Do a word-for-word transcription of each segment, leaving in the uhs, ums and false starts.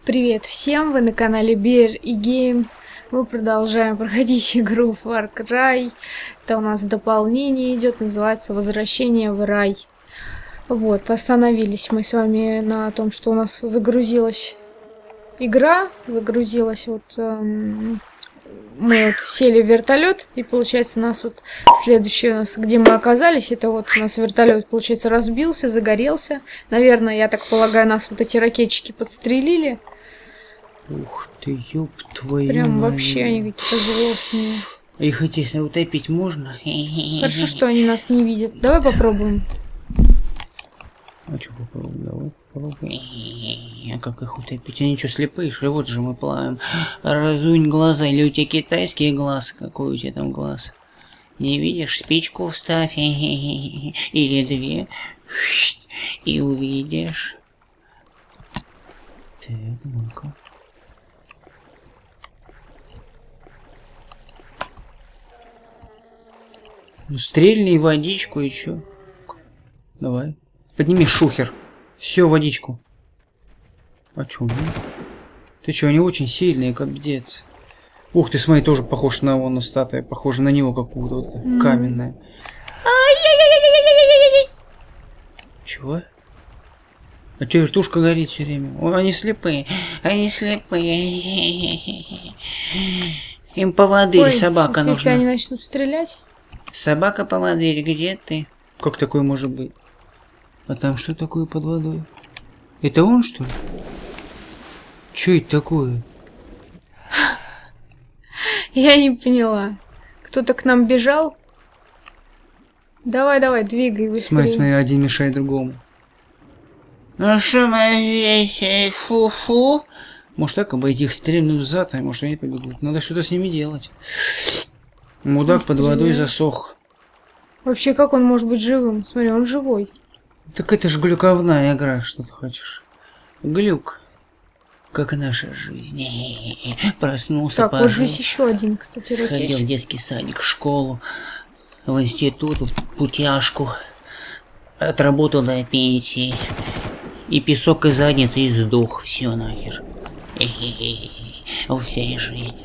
Привет всем, вы на канале Bear и Game. Мы продолжаем проходить игру Far Cry. Это у нас дополнение идет, называется Возвращение в рай. Вот, остановились мы с вами на том, что у нас загрузилась игра. Загрузилась вот... Эм, мы вот сели в вертолет, и получается нас вот следующее у нас, где мы оказались, это вот у нас вертолет, получается, разбился, загорелся. Наверное, я так полагаю, нас вот эти ракетчики подстрелили. Ух ты, ёб твою Прям мать. вообще они какие-то злостные. А их, естественно, утопить можно? Хорошо, что они нас не видят. Давай попробуем. А что попробуем? Давай попробуем. А как их утопить? Они что, слепые? Что? Вот же мы плаваем. Разунь глаза. Или у тебя китайский глаз? Какой у тебя там глаз? Не видишь? Спичку вставь. Или две. И увидишь. Так, ну-ка. Ну, стрельни водичку и чё? Давай. Подними шухер. Все, водичку. А чё? Ну? Ты чё, они очень сильные, капец. Ух ты, смотри, тоже похож на его, на статуя. Похоже на него какую-то вот, mm. каменная. Чего? А чё, вертушка горит все время? О, они слепые. Они слепые. Им поводырь, Ой, собака сейчас, нужна. Если они начнут стрелять. Собака поводырь, где ты? Как такое может быть? А там что такое под водой? Это он, что ли? Что это такое? Я не поняла. Кто-то к нам бежал? Давай, давай, двигай быстрее. Смотри, смотри, один мешает другому. Ну что мы здесь, фу-фу? Может так обойти их, стрельнуть зад, а может они побегут. Надо что-то с ними делать. Мудак под водой засох. Вообще, как он может быть живым? Смотри, он живой. Так это же глюковная игра, что ты хочешь. Глюк. Как и наша жизнь. Проснулся, так, пожил, вот здесь еще один, кстати, ракетчик. Сходил в детский садик, в школу, в институт, в путяшку. Отработал до пенсии. И песок из задницы, и сдох. Все нахер. Во всей жизни.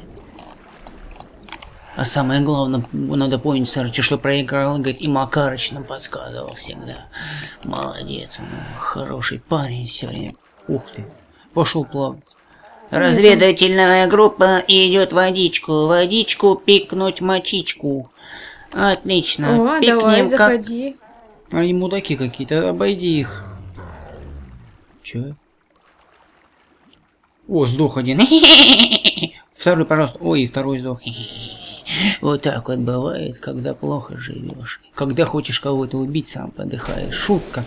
А самое главное, надо помнить, Сарыча, что проиграл, говорит, и Макарыч нам подсказывал всегда. Молодец, он хороший парень все время. Ух ты, пошел плавать. Разведывательная группа идет водичку, водичку пикнуть мочичку. Отлично, О, пикнем, давай, как... заходи. Они мудаки какие-то, обойди их. Че? О, сдох один. Второй, пожалуйста. Ой, и второй сдох. Вот так вот бывает, когда плохо живешь. Когда хочешь кого-то убить, сам подыхаешь. Шутка.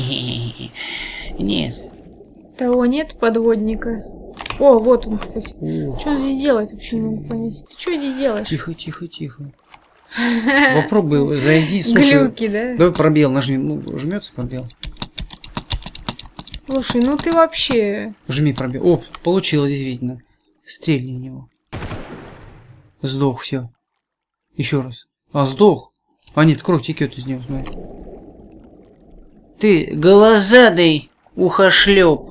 Нет. Того нет подводника. О, вот он, кстати. О. Что он здесь делает? Вообще не могу понять. Ты что здесь делаешь? Тихо, тихо, тихо. Попробуй, зайди. Слушай, глюки, да? Давай пробел нажми. Ну, жмется пробел. Слушай, ну ты вообще... Жми пробел. О, получилось действительно. Стрельни в него. Сдох, все. Еще раз. А, сдох. А нет, кровь текет из него, смотри. Ты голозадый ухошлеп.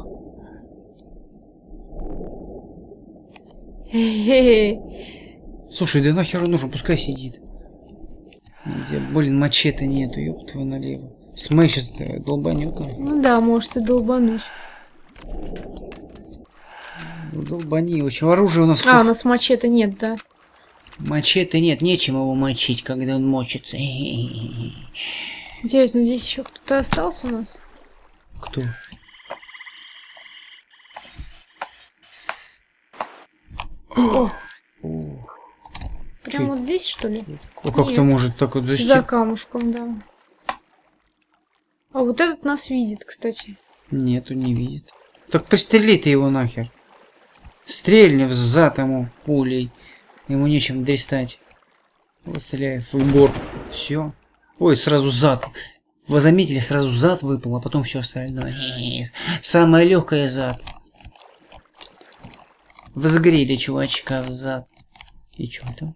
Слушай, да нахер он нужен, пускай сидит. Где, блин, мачете нету, ёб твою налево. Смотри, сейчас долбанет. Ну да, может и долбануть. Долбани, очень оружие у нас. А, у нас мачете нет, да? Мачете нет, нечем его мочить, когда он мочится. Интересно, здесь еще кто-то остался у нас? Кто? О! О. Прям вот здесь, что ли? О, как-то может так вот засечь. За камушком, да. А вот этот нас видит, кстати. Нет, он не видит. Так пристрели ты его нахер. Стрельни в зад ему пулей. Ему нечем дристать. Стреляй в упор. Все. Ой, сразу зад. Вы заметили, сразу зад выпал, а потом все остальное. Самое легкое зад. Взгрели чувачка в зад. И что там?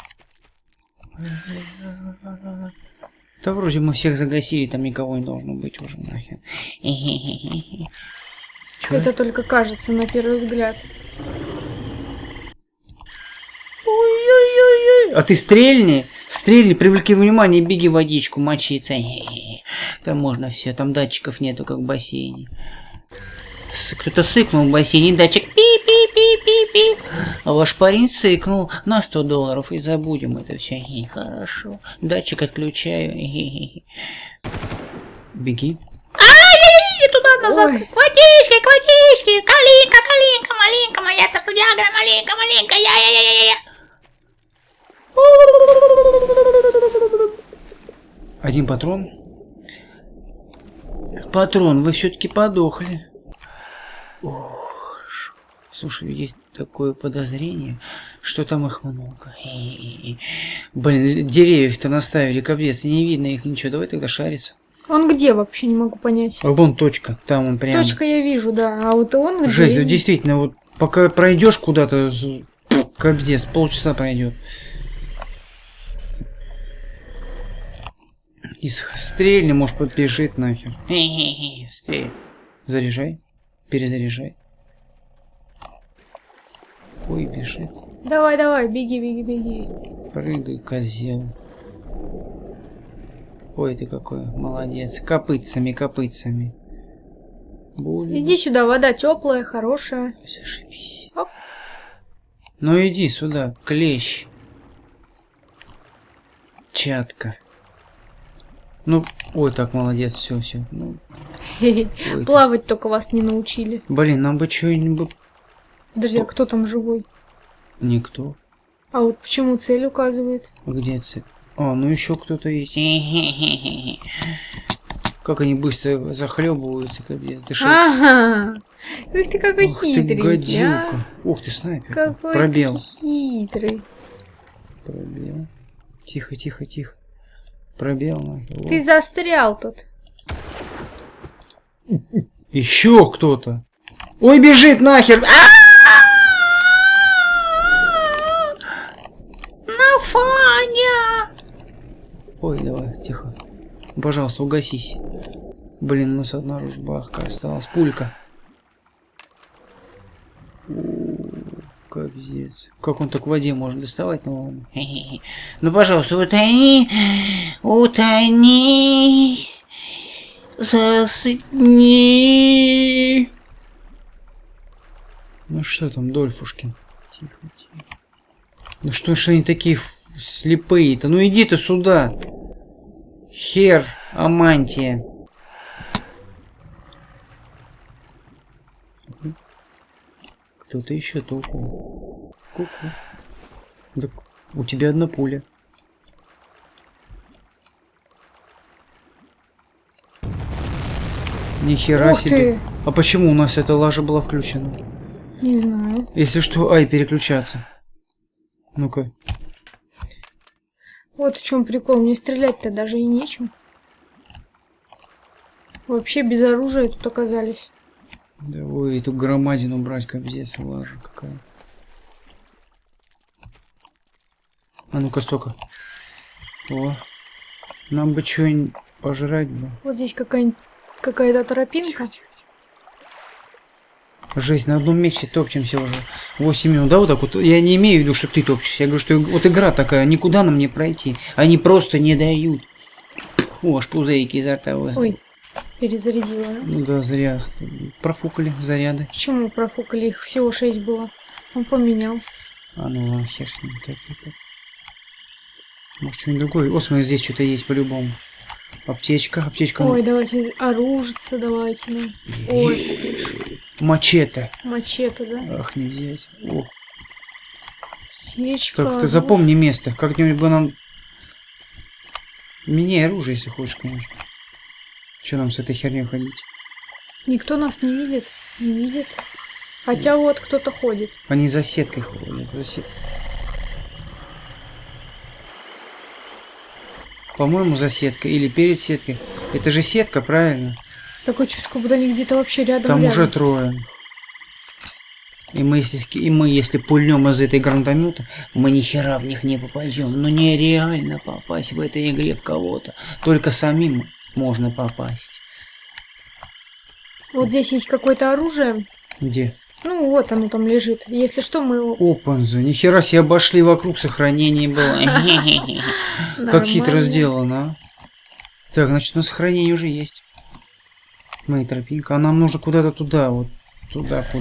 Да вроде мы всех загасили, там никого не должно быть уже нахер. Чё? Это только кажется на первый взгляд. Ой-ой-ой-ой. А ты стрельни, стрельни, привлеки внимание, беги в водичку мочиться. Там можно все, там датчиков нету, как в бассейне. Кто-то сыкнул в бассейне, датчик пи-пи-пи-пи-пи. А ваш парень сыкнул на сто долларов, и забудем это все. Хорошо. Датчик отключаю. Беги. Ай-яй-яй, туда назад. Ой. К водичке, к водичке. Калинка, калинка, малинка, моя царствудягра, маленька, маленька, я-я-я-я-я. Один патрон. Патрон, вы все-таки подохли. Ох, хорошо. Слушай, есть такое подозрение, что там их много. Хе-хе-хе. Блин, деревьев-то наставили, капец, не видно их ничего. Давай тогда шариться. Он где вообще, не могу понять. А вон точка, там он прямо. Точка я вижу, да. А вот он где? Жесть, вот действительно, вот пока пройдешь куда-то, капец, полчаса пройдет. И стрельни, может, подбежит нахер. Хе-хе-хе, стрель. Заряжай, перезаряжай. Ой, бежит. Давай, давай, беги, беги, беги. Прыгай, козел. Ой, ты какой молодец. Копытцами, копытцами. Будет. Иди сюда, вода теплая, хорошая. Зашибись. Оп. Ну иди сюда, клещ. Чатка. Ну, ой, так молодец, все, все. Ну, ой, Плавать только вас не научили. блин, нам бы что-нибудь. Подожди, а кто там живой? Никто. А вот почему цель указывает? Где цель? А, ну еще кто-то есть. Как они быстро захлебываются, капец. Ты шо? Ага. Ух ты какой Ух ты, хитрый. гадюка. а. Ух ты, снайпер. Какой Пробел. ты хитрый. Пробел. Тихо, тихо, тихо. Пробел, нахер. Ты застрял тут. Еще кто-то. Ой, бежит нахер. Нафаня! Ой, давай, тихо. Пожалуйста, угасись. Блин, у нас одна ружбахка осталась. Пулька. Капец. Как он так в воде может доставать? Ну ладно. Ну, пожалуйста, утони. Утони. Засыпни. Ну что там, Дольфушкин? Тихо, тихо. Ну что ж они такие слепые-то? Ну иди ты сюда. Хер, Амантия. Кто-то еще толкнул. Ку-ку. Так у тебя одна пуля. Нихера Ух себе. ты. А почему у нас эта лажа была включена? Не знаю. Если что, ай, переключаться. Ну-ка. Вот в чем прикол. Мне стрелять-то даже и нечем. Вообще без оружия тут оказались. Да ой, эту громадину брать, капец, лажа какая. А ну-ка, столько. О, нам бы что-нибудь пожрать бы. Вот здесь какая-нибудь какая-то тропинка. Жесть, на одном месте топчемся уже восемь минут, да, вот так вот. Я не имею в виду, что ты топчешься. Я говорю, что вот игра такая, никуда нам не пройти. Они просто не дают. О, аж пузырики изо рта. Ой, перезарядила, да? Ну да, зря. Профукали заряды. Почему профукали? Их всего шесть было. Он поменял. А ну ладно, хер с ним, такие-то. Может, что-нибудь другое? О, смотри, здесь что-то есть по-любому. Аптечка, аптечка. Ой, давайте оружиться, давайте. Ну. Ой, Мачете. мачете, да? Ах, не взять. О. Аптечка. Так, ты оружие. запомни место. Как-нибудь бы нам... Меняй оружие, если хочешь, конечно. Что нам с этой херней ходить? Никто нас не видит. Не видит. Хотя вот кто-то ходит. Они за сеткой ходят. За сет... По-моему, за сеткой. Или перед сеткой. Это же сетка, правильно? Такое чувство, как будто они где-то вообще рядом. Там рядом. уже трое. И мы, если, и мы, если пульнем из этой гранатомета, мы ни хера в них не попадем. Но нереально попасть в этой игре в кого-то. Только самим можно попасть. Вот здесь есть какое-то оружие. Где? Ну, вот оно там лежит. Если что, мы его... Опанза, нихера себе обошли вокруг, сохранение было. Как хитро Нормально. сделано, а. Так, значит, на сохранение уже есть. Моя тропинка. А нам нужно куда-то туда, вот. Туда, куда.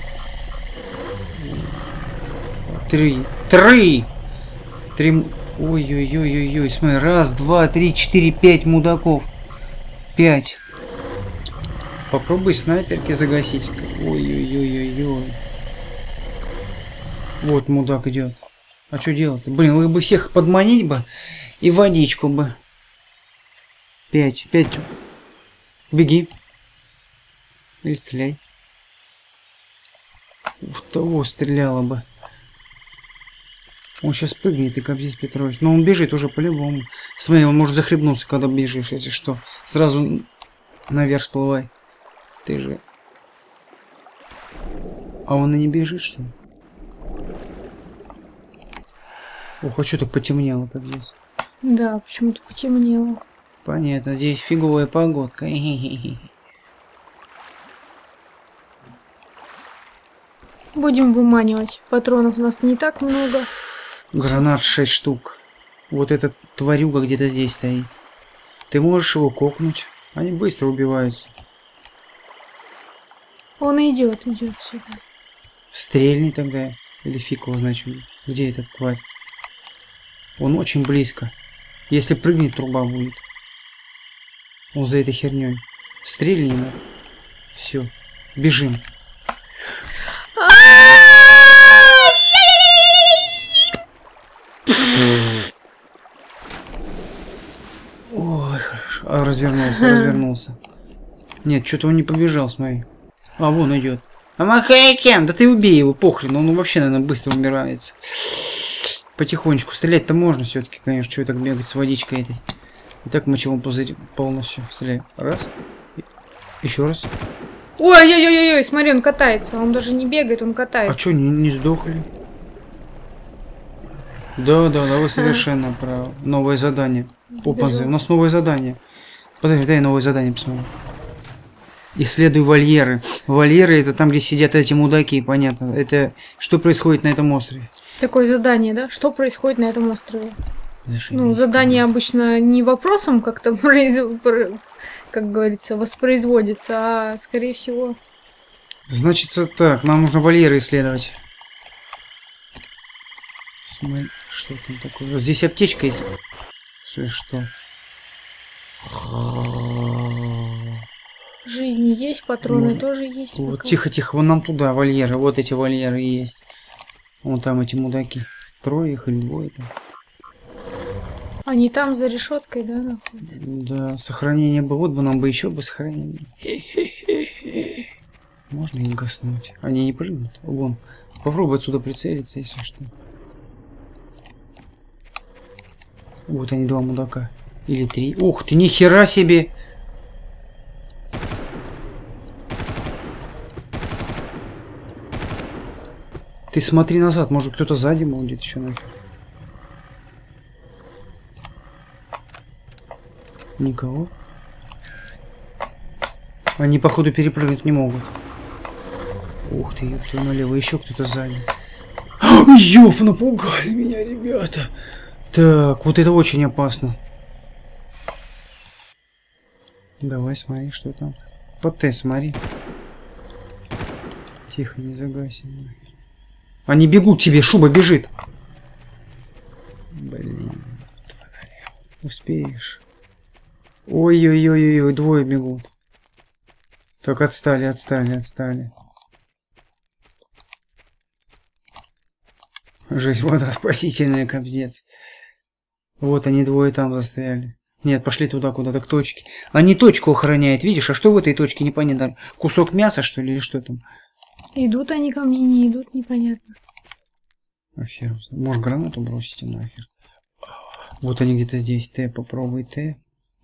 Три. Три! Три... Ой-ой-ой-ой-ой. Смотри, раз, два, три, четыре, пять мудаков. Пять. Попробуй снайперки загасить. Ой-ой-ой-ой-ой. Вот мудак идет. А что делать? Блин, вы бы всех подманить бы и водичку бы. Пять. Пять. Беги. И стреляй. В того стреляла бы. Он сейчас прыгнет, и Кобзис Петрович. Но он бежит уже по-любому. Смотри, он может захлебнуться, когда бежишь, если что. Сразу наверх всплывай. Ты же... А он и не бежит, что ли? Ох, а что так потемнело, Кобзис? Да, почему-то потемнело. Понятно, здесь фиговая погодка. Будем выманивать. Патронов у нас не так много. Гранат шесть штук. Вот этот тварюга где-то здесь стоит. Ты можешь его кокнуть. Они быстро убиваются. Он идет, идет сюда. Стрельни тогда. Или фиг его значит. Где этот тварь? Он очень близко. Если прыгнет, труба будет. Он за этой херней. Стрельни ему. Все. Бежим. Ой, хорошо. А, развернулся, развернулся. Нет, что-то он не побежал, смотри. А, вон идет. А Махайкен, да ты убей его, похрен, он вообще, наверное, быстро умирается. Потихонечку. Стрелять-то можно все-таки, конечно, что так бегать с водичкой этой. Итак, мочевом пузырь полностью. Стреляем. Раз. Еще раз. Ой-ой-ой-ой, смотри, он катается. Он даже не бегает, он А катается. что, не, не сдохли? Да, да, да, вы совершенно правы. Новое задание. Опанзы, у нас новое задание. Подожди, дай новое задание посмотрим. Исследуй вольеры. Вольеры это там, где сидят эти мудаки, понятно. Это что происходит на этом острове? Такое задание, да? Что происходит на этом острове? Зашибись. Ну, задание обычно не вопросом как-то, произ- про- как говорится, воспроизводится, а скорее всего... Значится так, нам нужно вольеры исследовать. Смотри, что там такое? Здесь аптечка есть. Что? что? Жизни есть, патроны Можно. тоже есть. Вот, пока. тихо, тихо, вон нам туда вольеры. Вот эти вольеры есть. Вон там эти мудаки. Трое их или двое там. Они там за решеткой, да, находятся? Да, сохранение бы. Вот бы нам бы еще бы сохранение. Можно их гаснуть. Они не прыгнут. Вон. Попробуй отсюда прицелиться, если что. Вот они, два мудака. Или три. Ух ты, нихера себе! Ты смотри назад, может кто-то сзади будет еще нахер. Никого. Они, походу, перепрыгнуть не могут. Ух ты, ёпта, налево, еще кто-то сзади. Ёп, напугали меня, ребята. Так, вот это очень опасно. Давай, смотри, что там. По Т смотри. Тихо, не загасим. Они бегут к тебе, шуба бежит. Блин. Успеешь. Ой-ой-ой-ой, двое бегут. Так, отстали, отстали, отстали. Жесть, вода спасительная, капздец. Вот они двое там застряли. Нет, пошли туда куда-то к точке. Они точку охраняют, видишь? А что в этой точке, непонятно. Кусок мяса, что ли, или что там? Идут они ко мне, не идут, непонятно. А хер. Может, гранату бросите нахер. Вот они где-то здесь. Т, попробуй Т.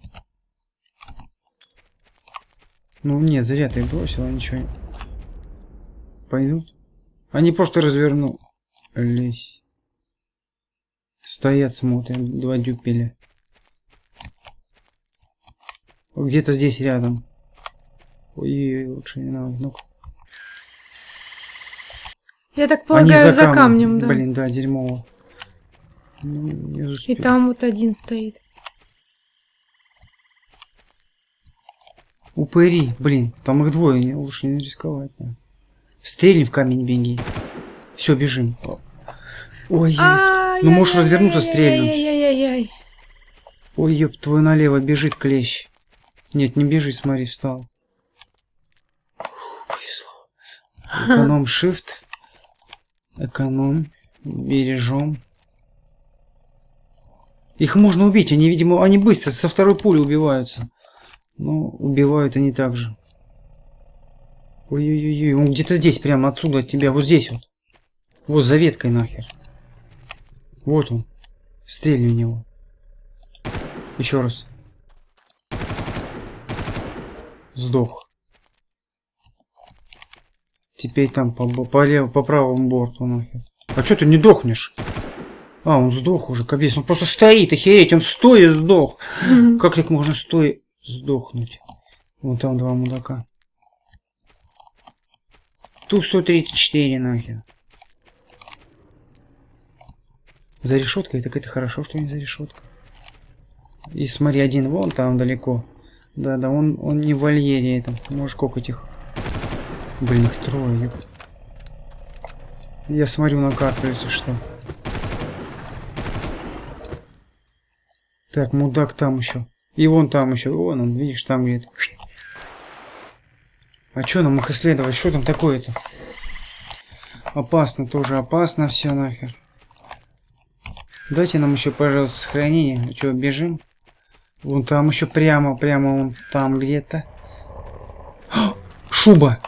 Ну нет, зря ты бросил, ничего. Пойдут? Они просто развернулись. Стоят, смотрят, два дюпеля. Где-то здесь рядом. Ой, лучше не надо. Ну-ка. Я так полагаю, Они за, камнем. камнем, да. Блин, да, дерьмово. Ну, не И успел. там вот один стоит. Упыри, блин, там их двое, не, лучше не рисковать. Да. Стрельни в камень, беги. Все, бежим. Ой, ну можешь развернуться, стрельнуть. Ай-яй-яй-яй-яй. Ой, ёб, твой налево бежит клещ. Нет, не бежи, смотри, встал. Повезло. Эконом shift. Эконом. Бережем. Их можно убить, они, видимо, они быстро со второй пули убиваются. Но убивают они так же. Ой-ой-ой, он где-то здесь, прямо отсюда от тебя, вот здесь вот. Вот за веткой нахер. Вот он. Стрельни в него. Еще раз. Сдох. Теперь там по, по, лев, по правому борту нахер. А что ты не дохнешь? А, он сдох уже, капец. Он просто стоит, охереть, он стоя сдох. Mm-hmm. Как так можно стоя сдохнуть? Вон там два мудака. Ту сто тридцать четыре нахер. За решеткой, так это хорошо, что не за решеткой. И смотри, один вон там далеко. Да-да, он, он не в вольере этом. Можешь кокать их. Блин, их трое. Я смотрю на карту, если что. Так, мудак там еще. И вон там еще. Вон он, видишь, там где-то. А что нам их исследовать? Что там такое-то? Опасно, тоже опасно все нахер. Дайте нам еще, пожалуйста, сохранение. А что, бежим? Вон там еще прямо, прямо вон там где-то. Шуба!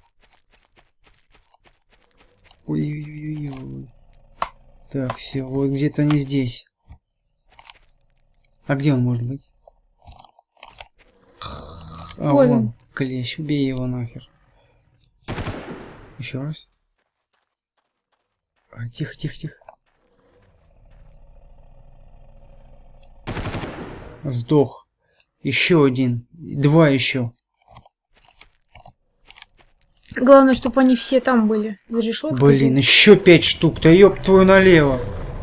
Ой-ой-ой-ой. Так, все, вот где-то не здесь. А где он может быть? А, вот вон, он. клещ, убей его нахер. Еще раз. А, тихо, тихо, тихо. Сдох. Еще один. Два еще. Главное, чтобы они все там были. За решеткой. Блин, еще пять штук. Да ёб твою налево.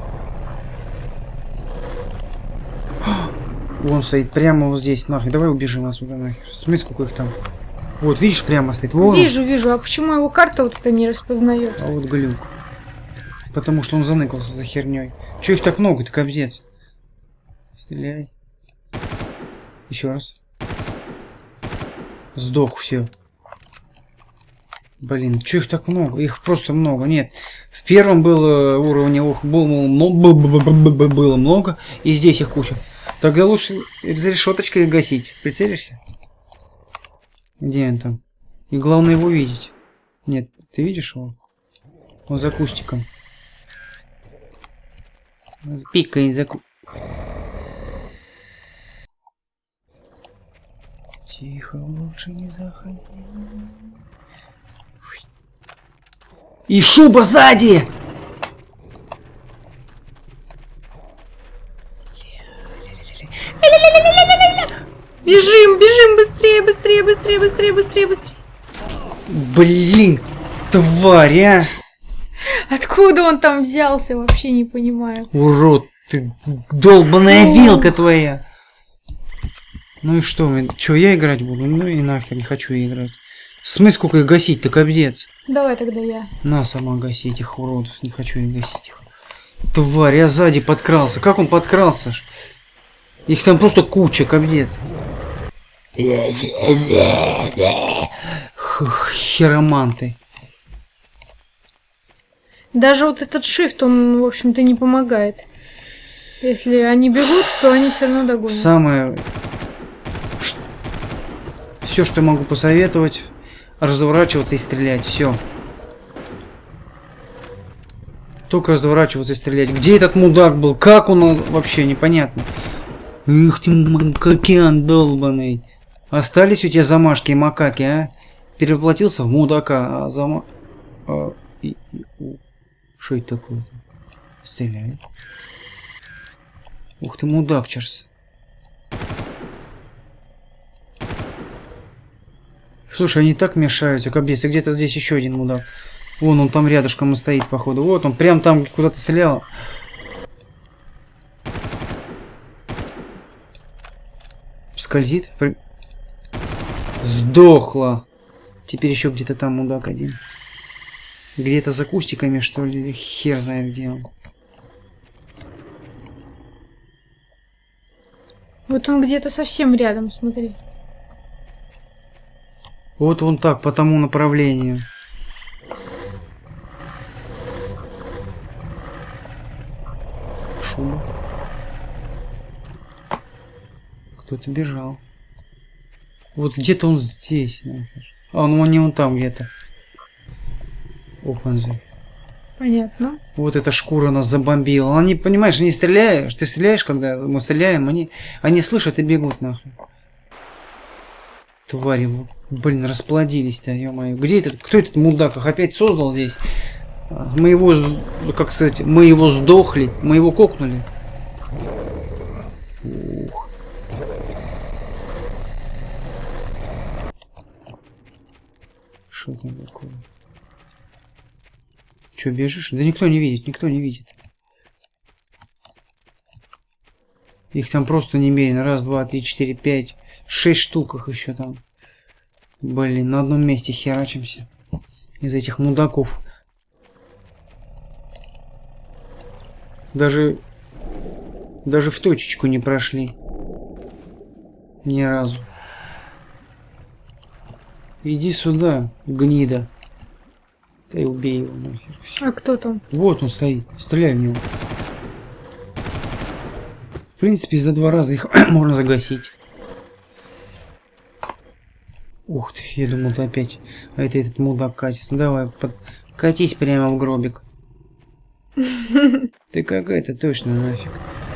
Вон стоит прямо вот здесь. Нахер. Давай убежим отсюда нахер. Смотри, сколько их там. Вот, видишь, прямо стоит. Вон. Вижу, вижу. А почему его карта вот это не распознает? А вот глюк. Потому что он заныкался за херней. Че их так много-то, капец? Стреляй. Еще раз. Сдох, все. Блин, че их так много? Их просто много. Нет. В первом было уровне ох, было, было много. И здесь их куча. Тогда лучше за решеточкой гасить. Прицелишься? Где он там? И главное его видеть. Нет, ты видишь его? Он за кустиком. Пикает за ку... Тихо, лучше не заходи. И шуба сзади! Бежим, бежим, быстрее, быстрее, быстрее, быстрее, быстрее, быстрее. Блин, тварь, а! Откуда он там взялся, вообще не понимаю. Урод, ты долбаная вилка твоя. Ну и что, что, я играть буду? Ну и нахер, не хочу играть. Смысл сколько их гасить-то, капец. Давай тогда я. На, сама гаси этих уродов, не хочу их гасить их. Тварь, я сзади подкрался. Как он подкрался? Их там просто куча, капец. Хероманты. Даже вот этот shift, он, в общем-то, не помогает. Если они бегут, то они все равно догонят. Самое... Все, что могу посоветовать, разворачиваться и стрелять. Все. Только разворачиваться и стрелять. Где этот мудак был? Как он вообще? Непонятно. Ух ты, макакян долбаный. Остались у тебя замашки и макаки, а? Перевоплотился в мудака, а зама... А, и, и, что это такое? Стреляет. Ух ты, мудак, Чарс. Слушай, они так мешаются, капец. И где-то здесь еще один мудак. Вон он там рядышком и стоит, походу. Вот он прям там куда-то стрелял. Скользит. При... Сдохла. Теперь еще где-то там мудак один. Где-то за кустиками, что ли. Хер знает, где он. Вот он где-то совсем рядом, смотри. Вот он так, по тому направлению. Шум. Кто-то бежал. Вот где-то он здесь. Нахер. А, ну он не он там где-то. Опанзы. Понятно. Вот эта шкура нас забомбила. Они, понимаешь, не стреляешь. Ты стреляешь, когда мы стреляем, они, они слышат и бегут нахуй. Твари, блин, расплодились-то, ё-моё. Где этот, кто этот мудак? Их опять создал здесь? Мы его, как сказать, мы его сдохли, мы его кокнули. Ух. Что там такое? Че, бежишь? Да никто не видит, никто не видит. Их там просто немерено. Раз, два, три, четыре, пять, шесть штук их еще там. Блин, на одном месте херачимся. Из этих мудаков. Даже... Даже в точечку не прошли. Ни разу. Иди сюда, гнида. Да и убей его нахер. А кто там? Вот он стоит. Стреляй в него. В принципе, за два раза их можно загасить. Ух ты, я думал, ты опять... А это этот мудак катится. Давай, под... катись прямо в гробик. Ты какая-то точно нафиг.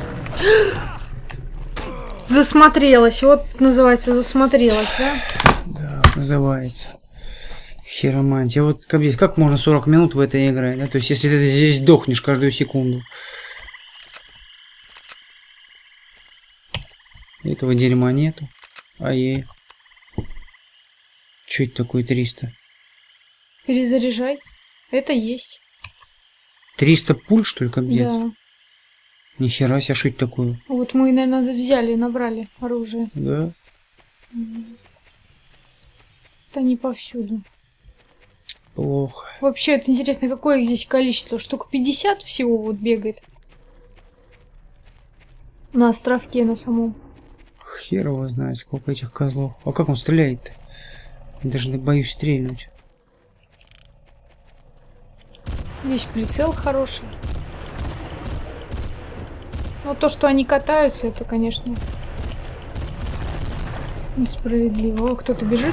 Засмотрелась. Вот называется засмотрелась, да? Да, называется. Хиромантия. Вот как, как можно сорок минут в этой играть, да? То есть, если ты здесь дохнешь каждую секунду. Этого дерьма нету. А ей. Чё это такое триста? Перезаряжай. Это есть. триста пуль, что ли, капец? Да. Нихера себе, шить такую. Вот мы, наверное, взяли и набрали оружие. Да. Это не повсюду. Плохо. Вообще, это интересно, какое их здесь количество? Штук пятьдесят всего вот бегает. На островке на самом. Хер его знает, сколько этих козлов. А как он стреляет-то? Я даже боюсь стрельнуть. Здесь прицел хороший. Но то, что они катаются, это, конечно, несправедливо. О, кто-то бежит.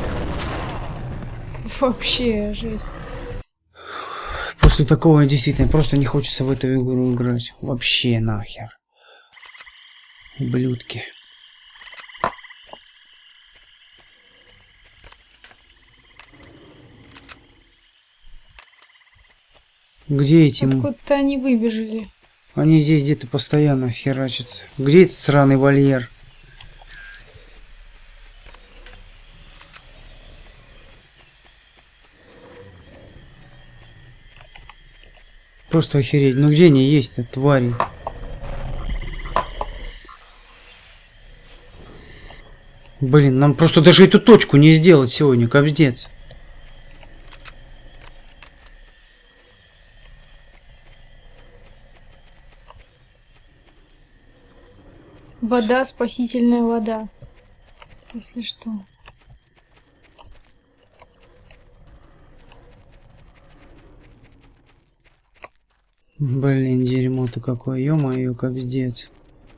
Вообще жесть. После такого действительно просто не хочется в эту игру играть. Вообще нахер. Ублюдки. Где эти... Откуда-то они выбежали. Они здесь где-то постоянно херачатся. Где этот сраный вольер? Просто охереть. Ну где они есть-то, твари? Блин, нам просто даже эту точку не сделать сегодня, капздец. Вода, спасительная вода. Если что. Блин, дерьмо-то какое, ё-моё, капздец.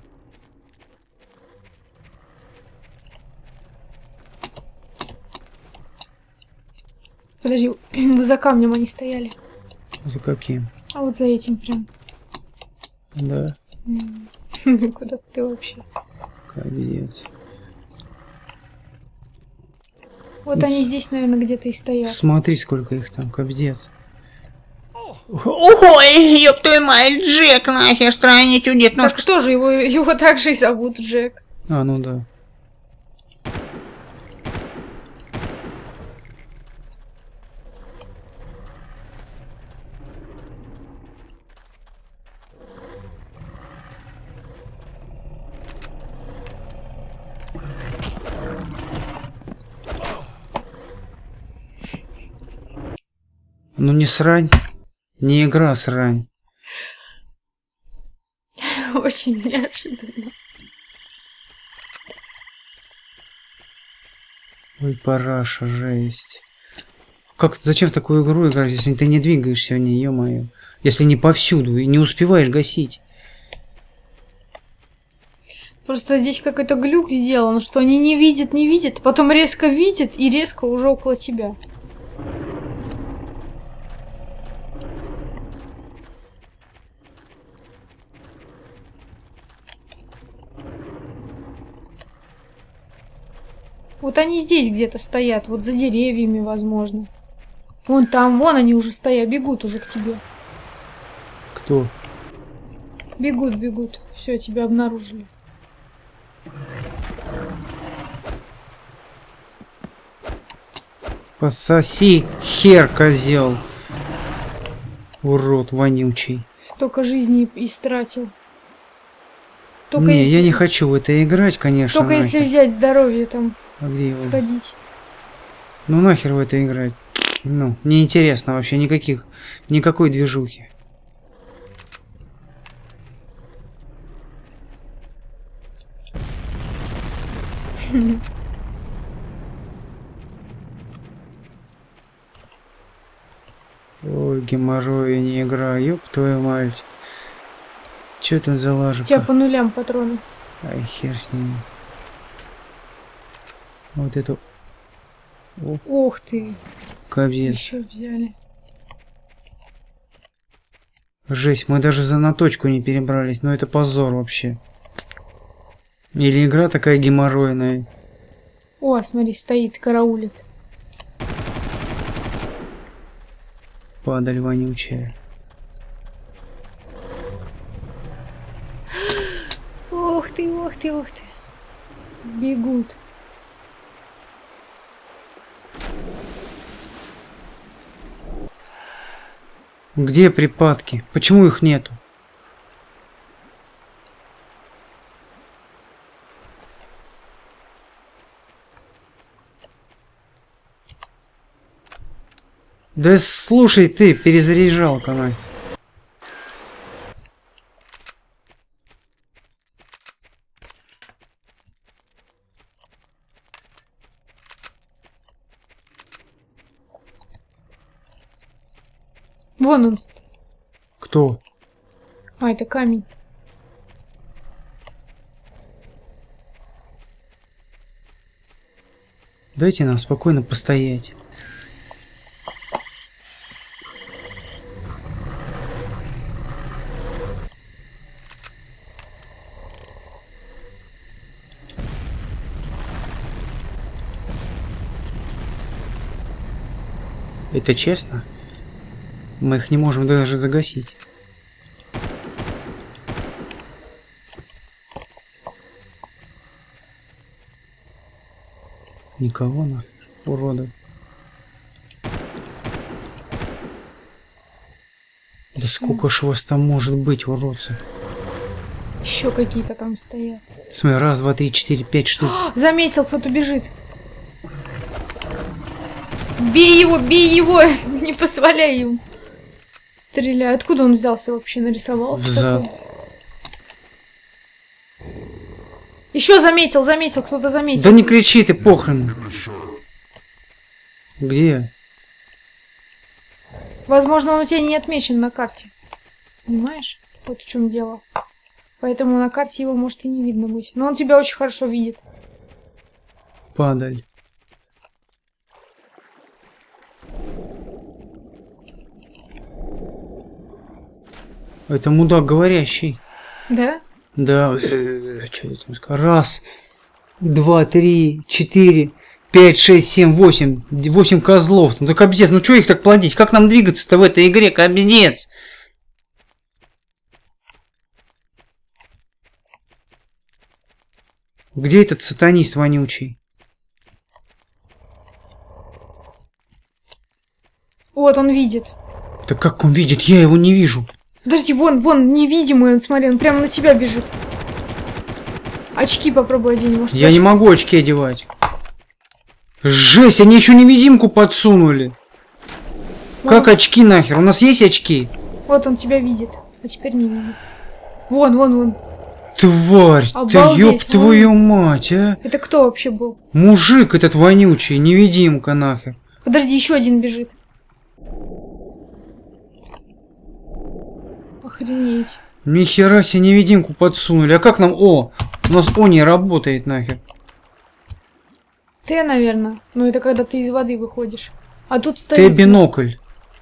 Подожди, за камнем они стояли. За каким? А вот за этим прям. Да. Куда ты вообще? Капец. Вот Ну, они здесь, наверное, где-то и стоят. Смотри, сколько их там, капздец. Ой, ёб твою мать, Джек, нахер, стране чудес. Так что же, его, его также и зовут Джек. А, ну да. Ну не срань. Не игра, срань. Очень неожиданно. Ой, параша, жесть. Как, зачем в такую игру играть, если ты не двигаешься в ней, ё-моё? Если не повсюду и не успеваешь гасить. Просто здесь какой-то глюк сделан, что они не видят, не видят, потом резко видят и резко уже около тебя. Вот они здесь где-то стоят, вот за деревьями, возможно. Вон там, вон они уже стоят, бегут уже к тебе. Кто? Бегут, бегут. Все, тебя обнаружили. Пососи хер, козел. Урод вонючий. Столько жизней истратил. Только не, если... я не хочу в это играть, конечно. Только нахер. если взять здоровье там, А где его? сходить. Ну нахер в это играть. Ну, неинтересно вообще никаких, никакой движухи. Ой, геморрой, я не играю, ёб твою мать. Чё там за лажа? У тебя по нулям патроны. Ай, хер с ними. Вот это... О, Ох ты. капец. Еще взяли. Жесть, мы даже за на точку не перебрались, но это позор вообще. Или игра такая геморройная. О, смотри, стоит, караулит. Падаль вонючая. Ох ты, ох ты, ох ты. Бегут. Где припадки? Почему их нету? Да слушай ты, перезаряжалка, Надь. Вон он. стоит. Кто? А, это камень. Дайте нам спокойно постоять. Это честно? Мы их не можем даже загасить. Никого на урода. Да сколько ж вас там может быть, уродцы? Еще какие-то там стоят. Смотри, раз, два, три, четыре, пять штук. О, заметил, кто-то бежит. Бей его, бей его! Не позволяй ему. Стреляй. Откуда он взялся вообще? Нарисовался Взад. такой? Еще заметил, заметил, кто-то заметил. Да не кричи ты, похрен. Где? Возможно, он у тебя не отмечен на карте. Понимаешь? Вот в чем дело. Поэтому на карте его может и не видно быть. Но он тебя очень хорошо видит. Падаль. Это мудак говорящий. Да? Да. Что я там сказал? Раз, два, три, четыре, пять, шесть, семь, восемь. Восемь козлов. Ну так капец, ну что их так плодить? Как нам двигаться-то в этой игре? Капец. Где этот сатанист вонючий? Вот, он видит. Да как он видит? Я его не вижу. Подожди, вон, вон, невидимый, он, смотри, он прямо на тебя бежит. Очки попробуй одень, может. Я очки... не могу очки одевать. Жесть, они еще невидимку подсунули. Как очки нахер? У нас есть очки? Вот он тебя видит, а теперь не видит. Вон, вон, вон. Тварь, Обалдеть, ты ёб твою мать, а? Это кто вообще был? Мужик этот вонючий, невидимка нахер. Подожди, еще один бежит. Охренеть. Нихера себе невидимку подсунули. А как нам... О, у нас О не работает нахер. Т, наверное. Ну это когда ты из воды выходишь. А тут стоит... Т бинокль.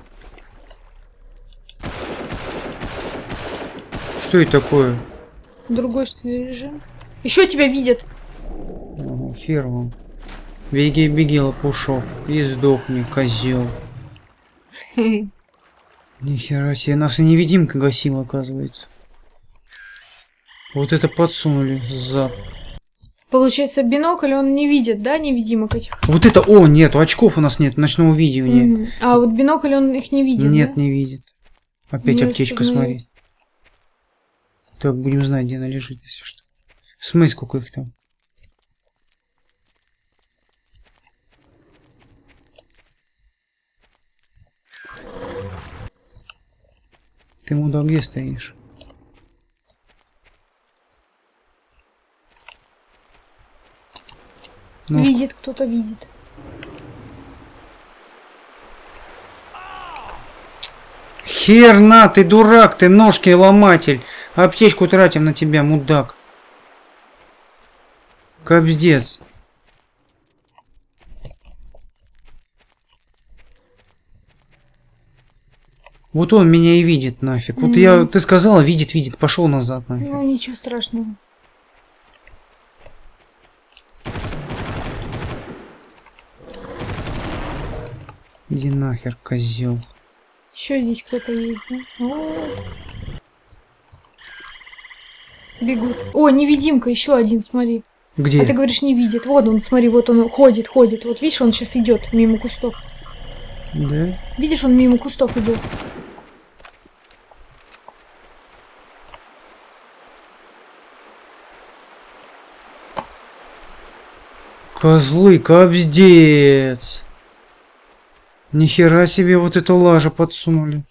Что это такое? Другой что ли режим? Еще тебя видят. О, хер вам. Беги, беги, лопушок. И сдохни, козел. Нихера себе, нас и невидимка гасила, оказывается. Вот это подсунули зап. Получается, бинокль он не видит, да, невидимок этих? Вот это, о, нету, очков у нас нет, ночного видения. Мгм. А вот бинокль он их не видит, Нет, да? не видит. Опять Не аптечка, распознает. смотри. Так, будем знать, где она лежит, если что. Смысл, сколько их там. Ты, мудак, где стоишь? Ну, Видит, кто-то видит. херна, ты дурак, ты ножки ломатель. Аптечку тратим на тебя, мудак. Кобздец. Вот он меня и видит нафиг. Вот Мгм. я, ты сказала, видит, видит, пошел назад нафиг. Ну, ничего страшного. Иди нахер, козел. Еще здесь кто-то есть, да? О. Бегут. О, невидимка, еще один, смотри. Где? А ты говоришь, не видит. Вот он, смотри, вот он ходит, ходит. Вот видишь, он сейчас идет мимо кустов. Да? Видишь, он мимо кустов идет. Козлы, кобздец. Нихера себе вот эту лажу подсунули.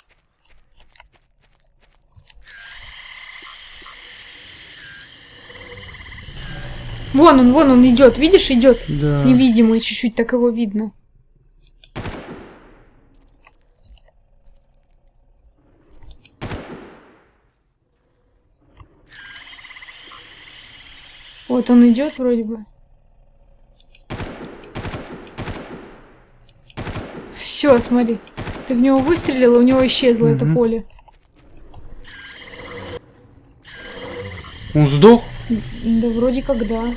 Вон он, вон он идет, видишь, идет. Да. Невидимый, чуть-чуть так его видно. Вот он идет вроде бы. Все, смотри. Ты в него выстрелила, у него исчезло это Мгм. поле. Он сдох? Да вроде как да.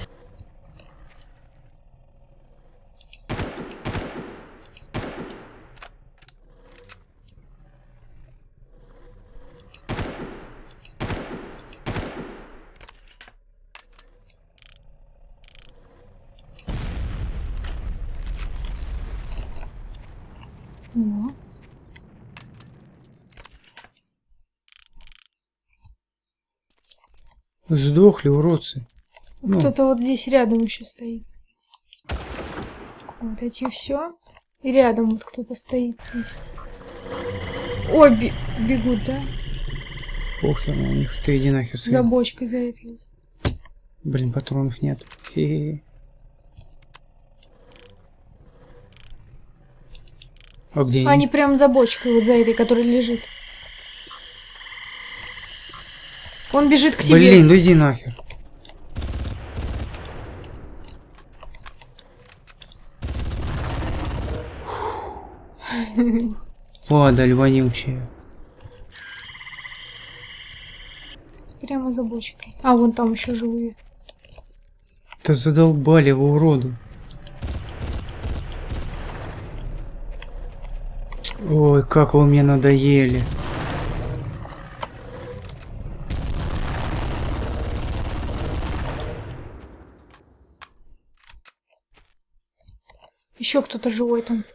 О. Сдохли, уродцы. Ну, Кто-то вот здесь рядом еще стоит. Вот эти все. И рядом вот кто-то стоит. здесь. Ой, бе- бегут, да? похер на них. Ты иди нахер. За Свет. бочкой за этой. Блин, патронов нет. Хе-хе. А где они? Они прям за бочкой, вот за этой, которая лежит. Он бежит к тебе. Блин, ну иди нахер. Падаль вонючая. Прямо за бочкой. А, вон там еще живые. Да задолбали вы, уроды. Ой, как вы мне надоели. Еще кто-то живой там.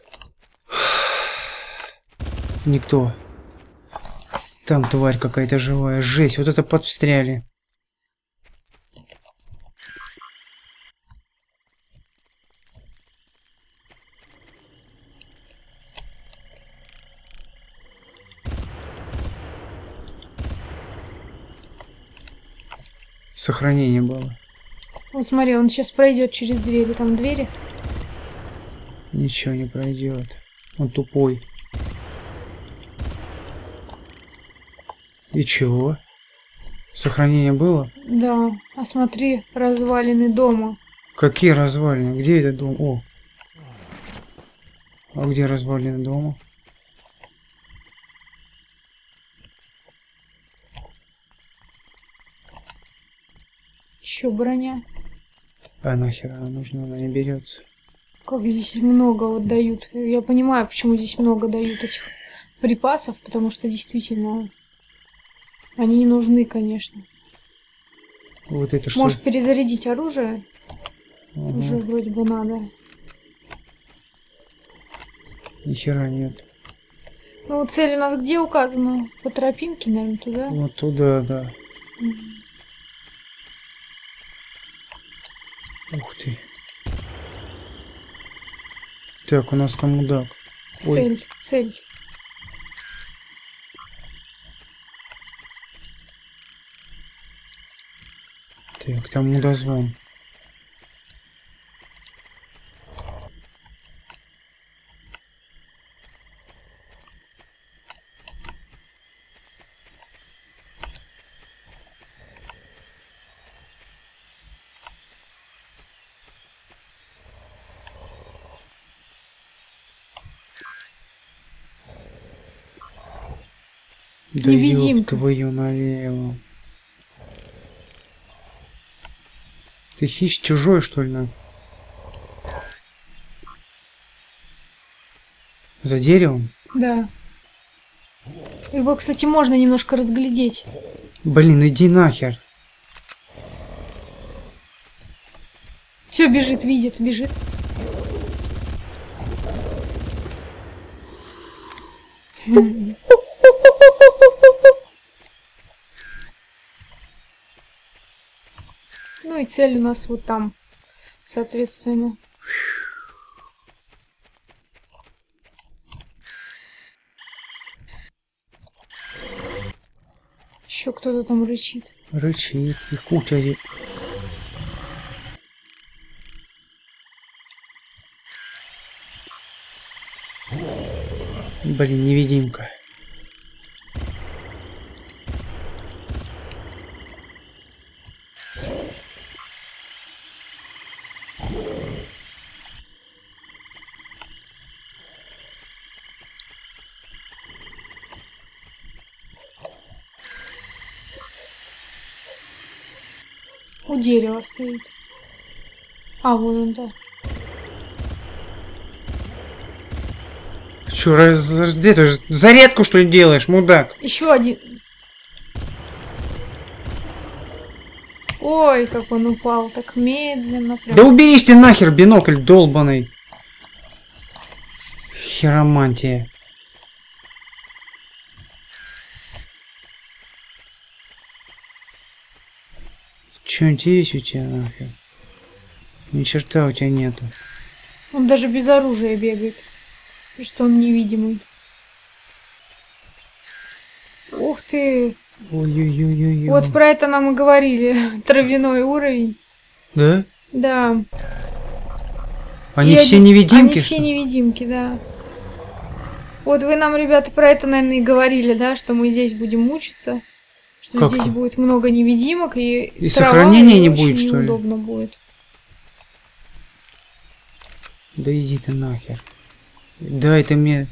Никто. Там тварь какая-то живая. Жесть, вот это подстряли. Сохранение было. Вот смотри, он сейчас пройдет через двери. Там двери. Ничего не пройдет. Он тупой. И чего? Сохранение было? Да. А смотри, развалины дома. Какие развалины? Где этот дом? О. А где развалины дома? Еще броня. А нахер она нужна? Она не берется. Как здесь много вот дают. Я понимаю, почему здесь много дают этих припасов, потому что действительно они не нужны, конечно. Вот это что? Можешь перезарядить оружие. Ага. Уже вроде бы надо. Ни хера нет. Ну, цель у нас где указана? По тропинке, наверное, туда. Вот туда, да. Мгм. Ух ты. Так, у нас там мудак. Ой. Цель, цель. Так, там мудозвон. Да ёб Невидимка. твою налево. Ты хищ чужой, что ли? на? За деревом? Да. Его, кстати, можно немножко разглядеть. Блин, иди нахер. Все, бежит, видит, бежит. Хм. Ну и цель у нас вот там, соответственно. Еще кто-то там рычит. Рычит. Их куча. здесь. Блин, невидимка. У дерева стоит. А, вон он, да. Че, раз, где ты же зарядку что ли делаешь, мудак? Еще один. Ой, как он упал, так медленно. Прям. Да уберись ты нахер, бинокль долбаный. Хиромантия. Что-нибудь есть у тебя нахер? Ни черта у тебя нету. Он даже без оружия бегает. И что он невидимый. Ух ты! Ой-ой-ой-ой. Вот про это нам и говорили. Травяной уровень. Да? Да. Они И все один- невидимки? Они все что ли? невидимки, да. Вот вы нам, ребята, про это, наверное, и говорили, да, что мы здесь будем мучиться. Что Как? здесь будет много невидимок, и, И трава, сохранения и не очень будет, что ли? неудобно будет. Да иди ты нахер. Дай ты мне...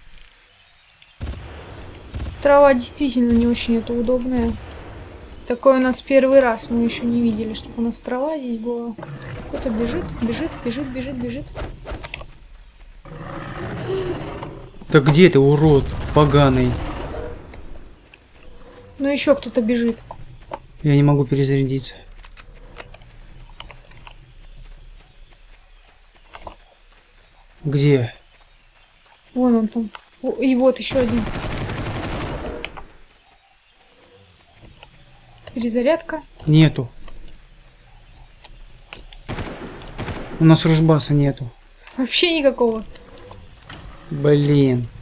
Трава действительно не очень это удобная. Такое у нас первый раз, мы еще не видели, чтобы у нас трава здесь была. Кто-то бежит, бежит, бежит, бежит, бежит. Да где ты, урод, поганый? Ну еще кто-то бежит. Я не могу перезарядиться. Где? Вон он там. О, и вот еще один. Перезарядка. Нету. У нас ружбаса нету. Вообще никакого. Блин.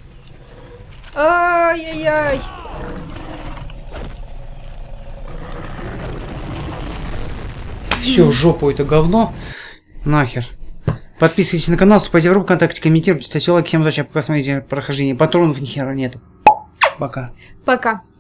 Ай-яй-яй. Все, жопу это говно. Нахер. Подписывайтесь на канал, вступайте в группу ВКонтакте, комментируйте, ставьте лайки. Всем удачи, пока смотрите прохождение патронов, ни хера нету. Пока. Пока.